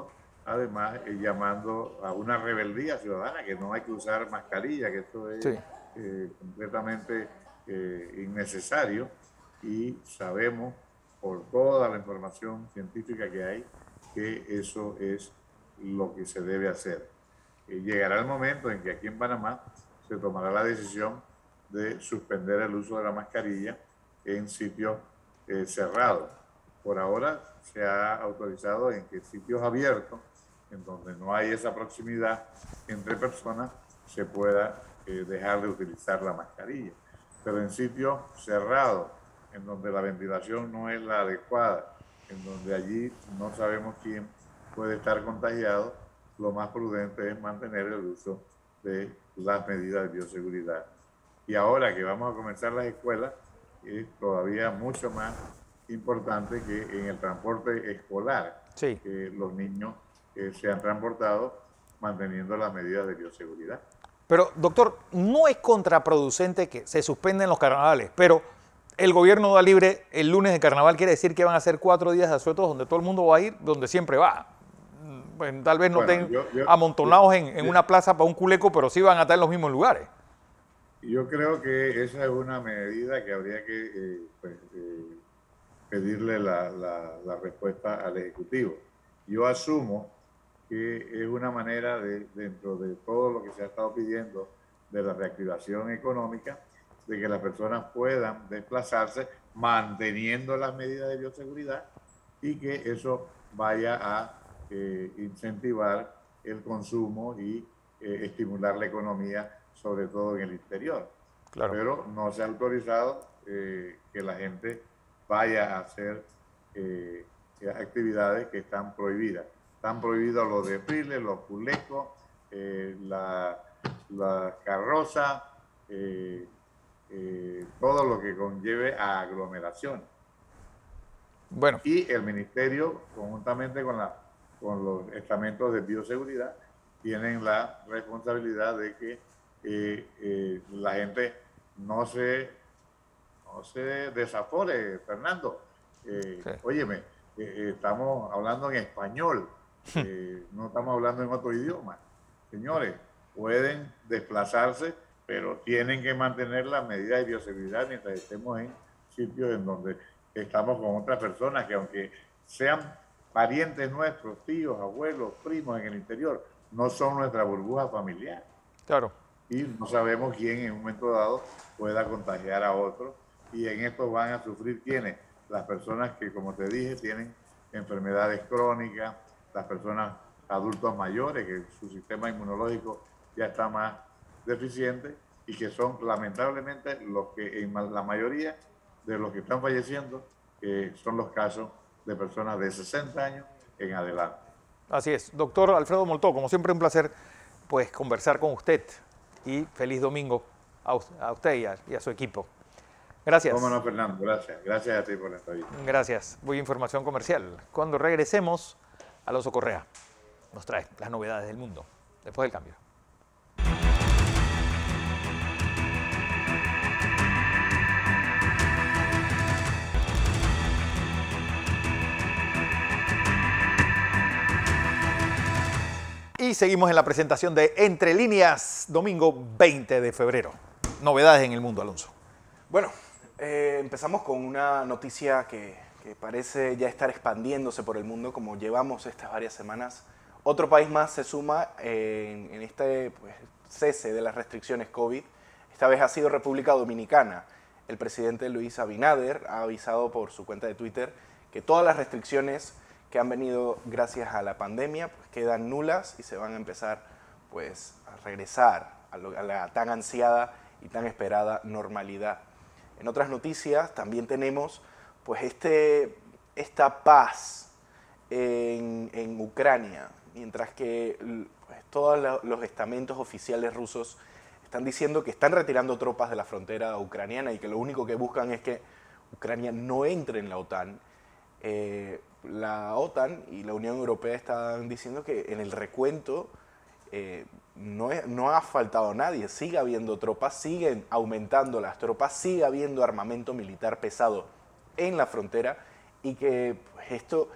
[SPEAKER 4] además llamando a una rebeldía ciudadana, que no hay que usar mascarilla, que esto es
[SPEAKER 2] Sí.
[SPEAKER 4] completamente innecesario, y sabemos por toda la información científica que hay que eso es lo que se debe hacer. Llegará el momento en que aquí en Panamá se tomará la decisión de suspender el uso de la mascarilla en sitios cerrados. Por ahora se ha autorizado en que sitios abiertos, en donde no hay esa proximidad entre personas, se pueda dejar de utilizar la mascarilla. Pero en sitios cerrados, en donde la ventilación no es la adecuada, en donde allí no sabemos quién puede estar contagiado, lo más prudente es mantener el uso de las medidas de bioseguridad. Y ahora que vamos a comenzar las escuelas, es todavía mucho más importante que en el transporte escolar,
[SPEAKER 2] Sí.
[SPEAKER 4] que los niños sean transportados manteniendo las medidas de bioseguridad.
[SPEAKER 2] Pero, doctor, no es contraproducente que se suspenden los carnavales, pero el gobierno da libre el lunes de carnaval, quiere decir que van a ser 4 días de asuetos donde todo el mundo va a ir donde siempre va. Pues, tal vez no estén amontonados en una plaza para un culeco, pero sí van a estar en los mismos lugares.
[SPEAKER 4] Yo creo que esa es una medida que habría que pedirle la respuesta al Ejecutivo. Yo asumo que es una manera dentro de todo lo que se ha estado pidiendo de la reactivación económica, de que las personas puedan desplazarse manteniendo las medidas de bioseguridad y que eso vaya a incentivar el consumo y estimular la economía, sobre todo en el interior.
[SPEAKER 2] Claro.
[SPEAKER 4] Pero no se ha autorizado que la gente vaya a hacer actividades que están prohibidas. Están prohibidos los desfiles, los culecos, la carroza, todo lo que conlleve a aglomeración.
[SPEAKER 2] Bueno.
[SPEAKER 4] Y el ministerio, conjuntamente con los estamentos de bioseguridad, tienen la responsabilidad de que la gente no se desafore, Fernando.
[SPEAKER 2] Sí.
[SPEAKER 4] Óyeme, estamos hablando en español, no estamos hablando en otro idioma. Señores, pueden desplazarse, pero tienen que mantener las medidas de bioseguridad mientras estemos en sitios en donde estamos con otras personas que, aunque sean parientes nuestros, tíos, abuelos, primos en el interior, no son nuestra burbuja familiar.
[SPEAKER 2] Claro.
[SPEAKER 4] Y no sabemos quién en un momento dado pueda contagiar a otro. Y en esto van a sufrir ¿quiénes? Las personas que, como te dije, tienen enfermedades crónicas, las personas adultos mayores, que su sistema inmunológico ya está más deficiente y que son lamentablemente los que en la mayoría de los que están falleciendo son los casos de personas de 60 años en adelante.
[SPEAKER 2] Así es. Doctor Alfredo Moltó, como siempre un placer pues conversar con usted y feliz domingo a usted y a su equipo. Gracias.
[SPEAKER 4] Cómo no, Fernando, gracias. Gracias a ti por la entrevista.
[SPEAKER 2] Gracias. Voy a información comercial. Cuando regresemos, Alonso Correa nos trae las novedades del mundo después del cambio. Y seguimos en la presentación de Entre Líneas, domingo 20 de febrero. Novedades en el mundo, Alonso.
[SPEAKER 5] Bueno, empezamos con una noticia que parece ya estar expandiéndose por el mundo, como llevamos estas varias semanas. Otro país más se suma en este cese de las restricciones COVID. Esta vez ha sido República Dominicana. El presidente Luis Abinader ha avisado por su cuenta de Twitter que todas las restricciones que han venido gracias a la pandemia pues quedan nulas y se van a empezar pues a regresar a la tan ansiada y tan esperada normalidad. En otras noticias también tenemos pues esta paz en Ucrania, mientras que pues, todos los estamentos oficiales rusos están diciendo que están retirando tropas de la frontera ucraniana y que lo único que buscan es que Ucrania no entre en la OTAN. La OTAN y la Unión Europea están diciendo que en el recuento no ha faltado nadie, sigue habiendo tropas, siguen aumentando las tropas, sigue habiendo armamento militar pesado en la frontera y que pues, esto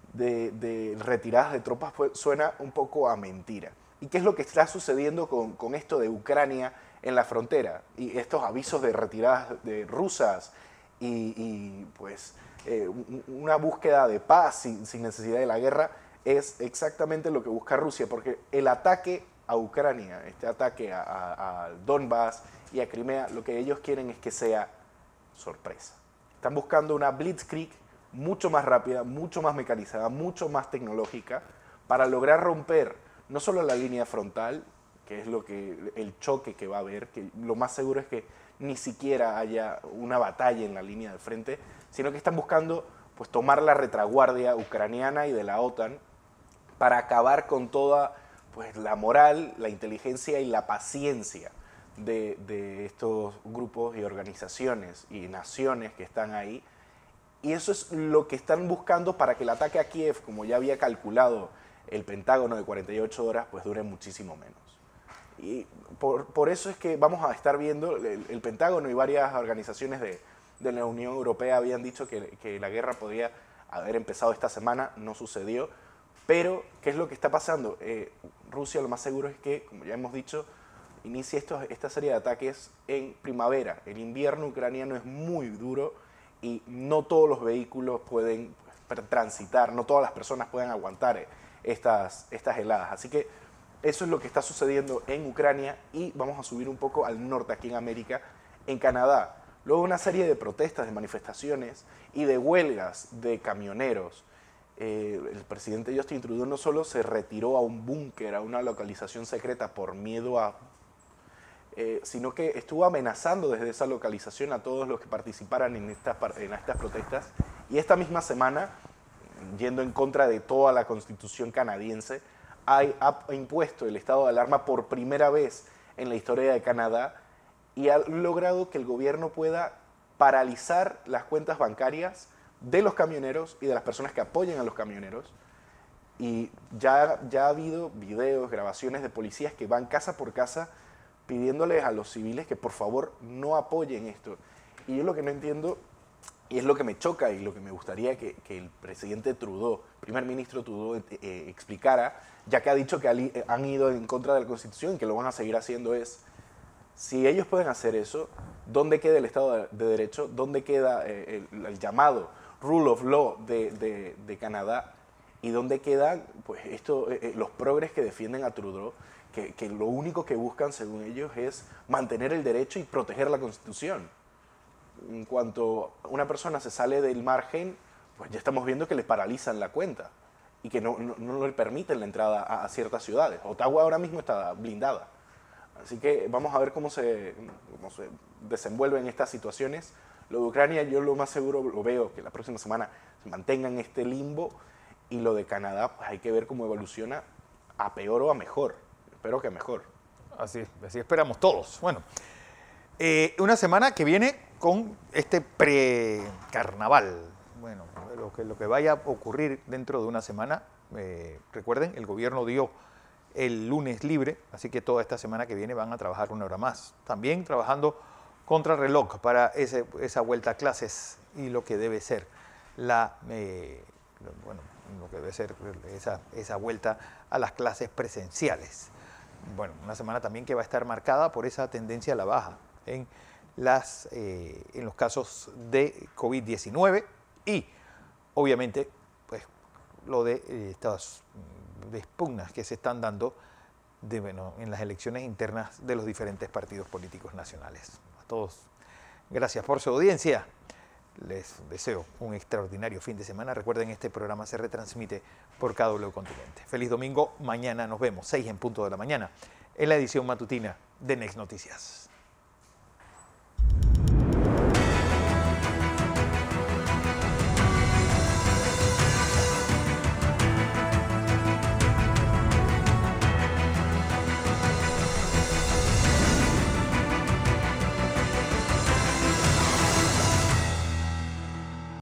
[SPEAKER 5] de retiradas de tropas pues, suena un poco a mentira. ¿Y qué es lo que está sucediendo con esto de Ucrania en la frontera? Y estos avisos de retiradas de rusas y pues una búsqueda de paz sin necesidad de la guerra es exactamente lo que busca Rusia, porque el ataque a Ucrania, este ataque a Donbass y a Crimea, lo que ellos quieren es que sea sorpresa. Están buscando una blitzkrieg mucho más rápida, mucho más mecanizada, mucho más tecnológica, para lograr romper no solo la línea frontal, que es el choque que va a haber, que lo más seguro es que ni siquiera haya una batalla en la línea de frente, sino que están buscando pues, tomar la retaguardia ucraniana y de la OTAN para acabar con toda pues, la moral, la inteligencia y la paciencia de estos grupos y organizaciones y naciones que están ahí. Y eso es lo que están buscando para que el ataque a Kiev, como ya había calculado el Pentágono de 48 horas, pues dure muchísimo menos. Y por eso es que vamos a estar viendo, el Pentágono y varias organizaciones de la Unión Europea habían dicho que la guerra podría haber empezado esta semana, no sucedió. Pero, ¿qué es lo que está pasando? Rusia lo más seguro es que, como ya hemos dicho, inicie esta serie de ataques en primavera. El invierno ucraniano es muy duro y no todos los vehículos pueden transitar, no todas las personas pueden aguantar estas heladas. Así que eso es lo que está sucediendo en Ucrania y vamos a subir un poco al norte, aquí en América, en Canadá. Luego una serie de protestas, de manifestaciones y de huelgas de camioneros. El presidente Justin Trudeau no solo se retiró a un búnker, a una localización secreta por miedo a... sino que estuvo amenazando desde esa localización a todos los que participaran en estas protestas. Y esta misma semana, yendo en contra de toda la constitución canadiense, ha impuesto el estado de alarma por primera vez en la historia de Canadá y ha logrado que el gobierno pueda paralizar las cuentas bancarias de los camioneros y de las personas que apoyan a los camioneros. Y ya ha habido videos, grabaciones de policías que van casa por casa pidiéndoles a los civiles que por favor no apoyen esto. Y yo lo que no entiendo, y es lo que me choca y lo que me gustaría que el presidente Trudeau, primer ministro Trudeau, explicara, ya que ha dicho que han ido en contra de la Constitución y que lo van a seguir haciendo, es, si ellos pueden hacer eso, ¿dónde queda el Estado de Derecho? ¿Dónde queda el llamado Rule of Law de Canadá? ¿Y dónde quedan pues, los progres que defienden a Trudeau? Que lo único que buscan, según ellos, es mantener el derecho y proteger la Constitución. En cuanto una persona se sale del margen, pues ya estamos viendo que le paralizan la cuenta y que no le permiten la entrada a ciertas ciudades. Ottawa ahora mismo está blindada. Así que vamos a ver cómo se desenvuelven estas situaciones. Lo de Ucrania yo lo más seguro lo veo que la próxima semana se mantenga en este limbo, y lo de Canadá pues hay que ver cómo evoluciona a peor o a mejor. Espero que mejor.
[SPEAKER 2] Así esperamos todos. Bueno, una semana que viene con este pre-carnaval. Bueno, lo que vaya a ocurrir dentro de una semana, recuerden, el gobierno dio el lunes libre, así que toda esta semana que viene van a trabajar una hora más. También trabajando contra reloj para esa vuelta a clases y lo que debe ser esa vuelta a las clases presenciales. Bueno, una semana también que va a estar marcada por esa tendencia a la baja en los casos de COVID-19 y obviamente pues lo de estas pugnas que se están dando en las elecciones internas de los diferentes partidos políticos nacionales. A todos, gracias por su audiencia. Les deseo un extraordinario fin de semana. Recuerden, este programa se retransmite por KW Continente. Feliz domingo. Mañana nos vemos, 6 en punto de la mañana, en la edición matutina de Next Noticias.